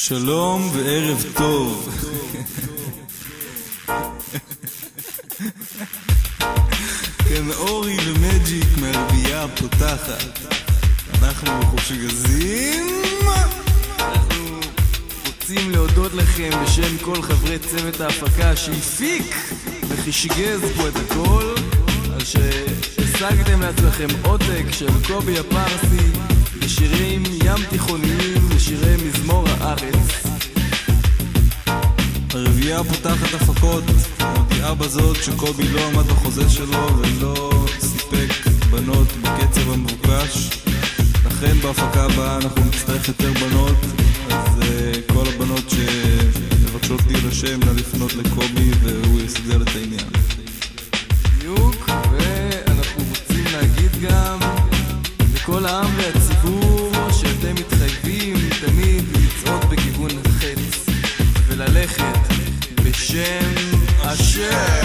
שלום וערב טוב. כן, אורי ומג'יק מהרביעה פותחת. אנחנו בחופשי גזים. אנחנו רוצים להודות לכם בשם כל חברי צוות ההפקה שהפיק וחישגז פה את הכל, על שהשגתם לעצמכם עותק של קובי הפרסי בשירים ים תיכוניים ושירי מזמור הארץ. הרביעה פותחת הפקות מודיעה בזאת שקובי לא עמד בחוזה שלו ולא סיפק בנות בקצב המבוקש, לכן בהפקה הבאה אנחנו נצטרך יותר בנות. אז כל הבנות שמבקשות להירשם נא לפנות לקובי והוא יסגר את העניין. בדיוק. ואנחנו רוצים להגיד גם לכל העם והציבור שאתם מתחייבים תמיד לצעוד בכיוון החץ וללכת בשם השם.